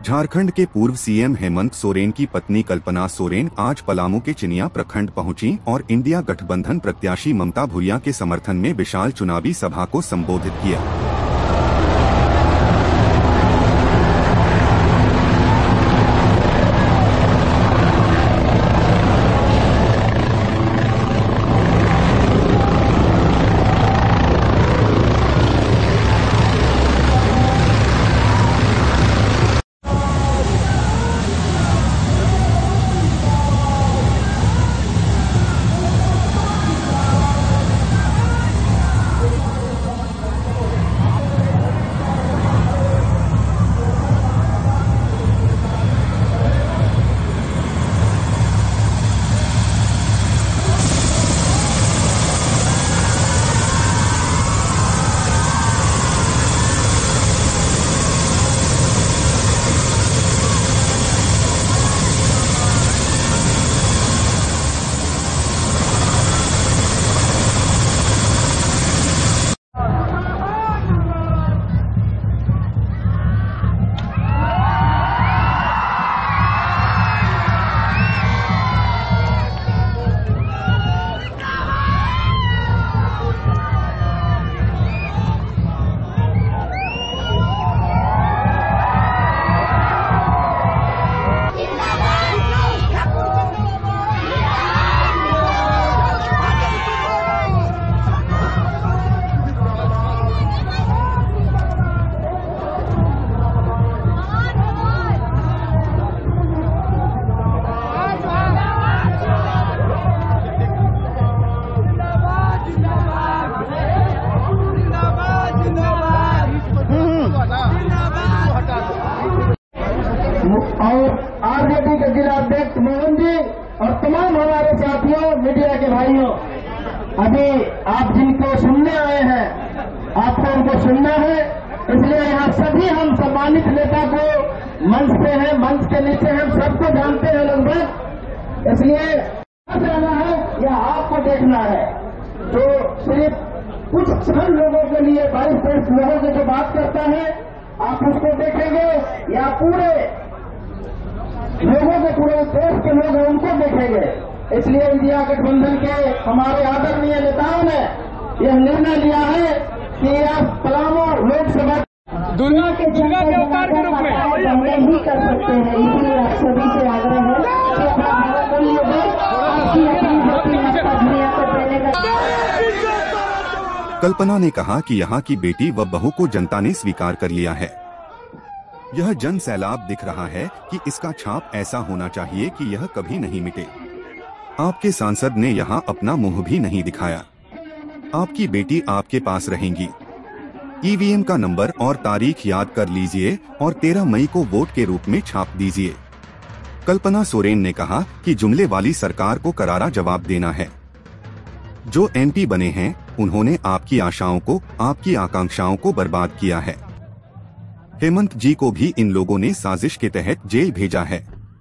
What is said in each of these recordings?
झारखंड के पूर्व सीएम हेमंत सोरेन की पत्नी कल्पना सोरेन आज पलामू के चिनिया प्रखंड पहुंची और इंडिया गठबंधन प्रत्याशी ममता भूरिया के समर्थन में विशाल चुनावी सभा को संबोधित किया। और आरजेडी के जिला अध्यक्ष मोहन जी और तमाम हमारे साथियों, मीडिया के भाइयों, अभी आप जिनको सुनने आए हैं, आपको उनको सुनना है। इसलिए यहाँ सभी हम सम्मानित नेता को मंच पे हैं, मंच के नीचे हम सबको जानते हैं लगभग, इसलिए रहना है या आपको देखना है। तो सिर्फ कुछ क्षण लोगों के लिए 22-23 लोगों से जो बात करता है आप उसको देखेंगे या पूरे लोगों के, पूरे देश के लोग हैं उनको देखेंगे। इसलिए इंडिया गठबंधन के हमारे आदरणीय नेताओं ने यह निर्णय लिया है कि आप पलामू लोकसभा दुनिया के अवतार के रूप में ही कर सकते हैं। इसलिए आप सभी से आग्रह है कि अपना भारत कल्पना ने कहा कि यहाँ की बेटी व बहू को जनता ने स्वीकार कर लिया है। यह जन सैलाब दिख रहा है कि इसका छाप ऐसा होना चाहिए कि यह कभी नहीं मिटे। आपके सांसद ने यहाँ अपना मुंह भी नहीं दिखाया। आपकी बेटी आपके पास रहेंगी। ईवीएम का नंबर और तारीख याद कर लीजिए और 13 मई को वोट के रूप में छाप दीजिए। कल्पना सोरेन ने कहा कि जुमले वाली सरकार को करारा जवाब देना है। जो एमपी बने हैं उन्होंने आपकी आशाओं को, आपकी आकांक्षाओं को बर्बाद किया है। हेमंत जी को भी इन लोगों ने साजिश के तहत जेल भेजा है।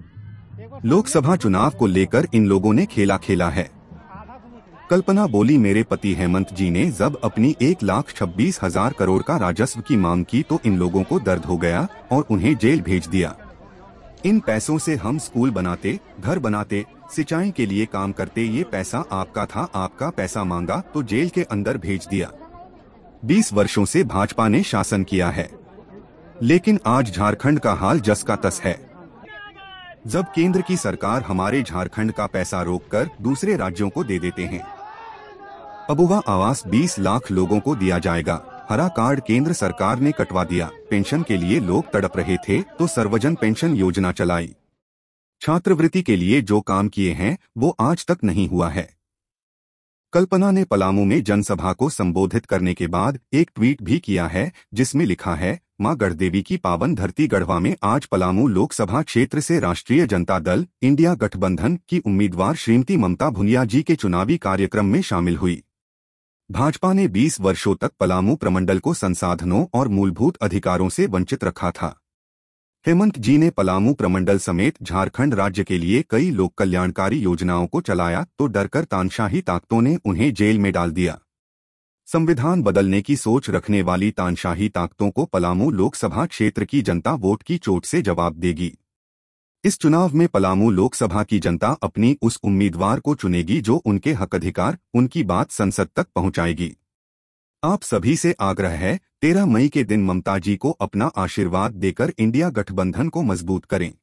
लोकसभा चुनाव को लेकर इन लोगों ने खेला खेला है। कल्पना बोली, मेरे पति हेमंत जी ने जब अपनी 1,26,000 करोड़ का राजस्व की मांग की तो इन लोगों को दर्द हो गया और उन्हें जेल भेज दिया। इन पैसों से हम स्कूल बनाते, घर बनाते, सिंचाई के लिए काम करते। ये पैसा आपका था, आपका पैसा मांगा तो जेल के अंदर भेज दिया। 20 वर्षों से भाजपा ने शासन किया है, लेकिन आज झारखंड का हाल जस का तस है। जब केंद्र की सरकार हमारे झारखंड का पैसा रोककर दूसरे राज्यों को दे देते हैं। अबुवा आवास 20 लाख लोगों को दिया जाएगा। हरा कार्ड केंद्र सरकार ने कटवा दिया। पेंशन के लिए लोग तड़प रहे थे तो सर्वजन पेंशन योजना चलाई। छात्रवृत्ति के लिए जो काम किए हैं वो आज तक नहीं हुआ है। कल्पना ने पलामू में जनसभा को संबोधित करने के बाद एक ट्वीट भी किया है जिसमें लिखा है, मां गढ़देवी की पावन धरती गढ़वा में आज पलामू लोकसभा क्षेत्र से राष्ट्रीय जनता दल इंडिया गठबंधन की उम्मीदवार श्रीमती ममता भूरिया जी के चुनावी कार्यक्रम में शामिल हुई। भाजपा ने 20 वर्षों तक पलामू प्रमंडल को संसाधनों और मूलभूत अधिकारों से वंचित रखा था। हेमंत जी ने पलामू प्रमंडल समेत झारखंड राज्य के लिए कई लोक कल्याणकारी योजनाओं को चलाया तो डरकर तानाशाही ताकतों ने उन्हें जेल में डाल दिया। संविधान बदलने की सोच रखने वाली तानाशाही ताकतों को पलामू लोकसभा क्षेत्र की जनता वोट की चोट से जवाब देगी। इस चुनाव में पलामू लोकसभा की जनता अपनी उस उम्मीदवार को चुनेगी जो उनके हक अधिकार, उनकी बात संसद तक पहुंचाएगी। आप सभी से आग्रह है, 13 मई के दिन ममता जी को अपना आशीर्वाद देकर इंडिया गठबंधन को मजबूत करें।